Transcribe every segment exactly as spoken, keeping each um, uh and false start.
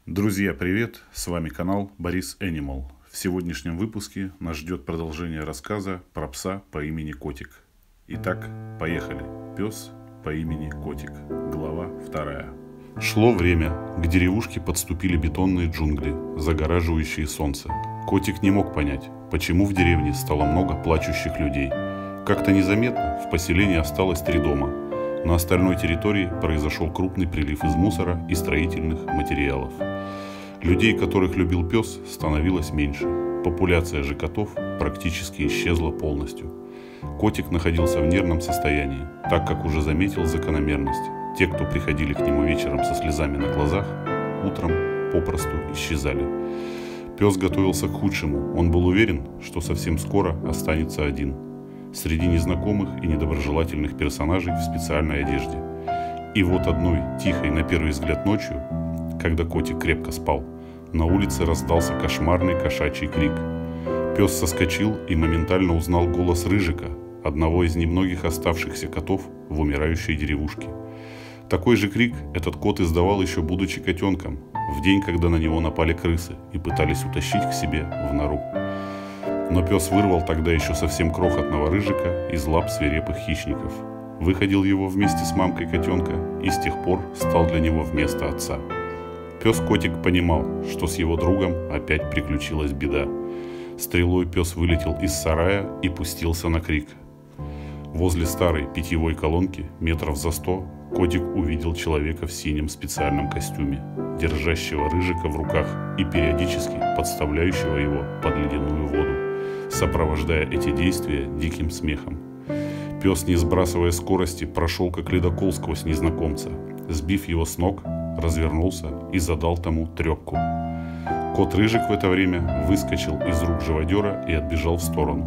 Друзья, привет! С вами канал Борис Animal. В сегодняшнем выпуске нас ждет продолжение рассказа про пса по имени Котик. Итак, поехали. Пес по имени Котик. Глава вторая. Шло время, к деревушке подступили бетонные джунгли, загораживающие солнце. Котик не мог понять, почему в деревне стало много плачущих людей. Как-то незаметно в поселении осталось три дома. На остальной территории произошел крупный прилив из мусора и строительных материалов. Людей, которых любил пес, становилось меньше. Популяция же котов практически исчезла полностью. Котик находился в нервном состоянии, так как уже заметил закономерность. Те, кто приходили к нему вечером со слезами на глазах, утром попросту исчезали. Пес готовился к худшему. Он был уверен, что совсем скоро останется один, среди незнакомых и недоброжелательных персонажей в специальной одежде. И вот одной тихой, на первый взгляд, ночью, когда котик крепко спал, на улице раздался кошмарный кошачий крик. Пес соскочил и моментально узнал голос Рыжика, одного из немногих оставшихся котов в умирающей деревушке. Такой же крик этот кот издавал еще будучи котенком, в день, когда на него напали крысы и пытались утащить к себе в нору. Но пес вырвал тогда еще совсем крохотного Рыжика из лап свирепых хищников, выходил его вместе с мамкой котенка и с тех пор стал для него вместо отца. Пес-котик понимал, что с его другом опять приключилась беда. Стрелой пес вылетел из сарая и пустился на крик. Возле старой питьевой колонки, метров за сто, котик увидел человека в синем специальном костюме, держащего Рыжика в руках и периодически подставляющего его под ледяную воду, сопровождая эти действия диким смехом. Пес, не сбрасывая скорости, прошел как ледокол сквозь незнакомца, сбив его с ног, развернулся и задал тому трепку. Кот Рыжик в это время выскочил из рук живодера и отбежал в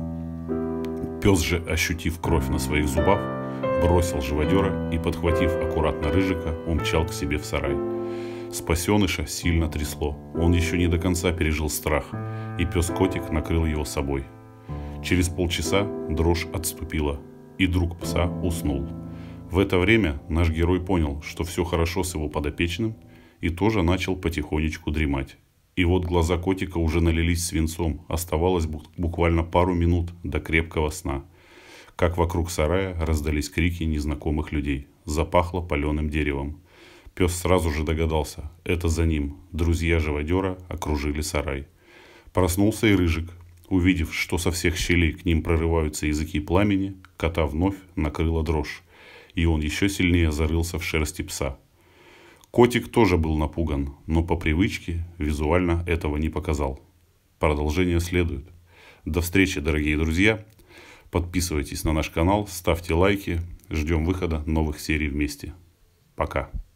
сторону. Пес же, ощутив кровь на своих зубах, бросил живодера и, подхватив аккуратно Рыжика, умчал к себе в сарай. Спасеныша сильно трясло, он еще не до конца пережил страх, и пес-котик накрыл его собой. Через полчаса дрожь отступила, и друг пса уснул. В это время наш герой понял, что все хорошо с его подопечным, и тоже начал потихонечку дремать. И вот глаза котика уже налились свинцом, оставалось буквально пару минут до крепкого сна. Как вокруг сарая раздались крики незнакомых людей, запахло паленым деревом. Пес сразу же догадался, это за ним. Друзья живодера окружили сарай. Проснулся и Рыжик. Увидев, что со всех щелей к ним прорываются языки пламени, кота вновь накрыла дрожь, и он еще сильнее зарылся в шерсти пса. Котик тоже был напуган, но по привычке визуально этого не показал. Продолжение следует. До встречи, дорогие друзья. Подписывайтесь на наш канал, ставьте лайки. Ждем выхода новых серий вместе. Пока.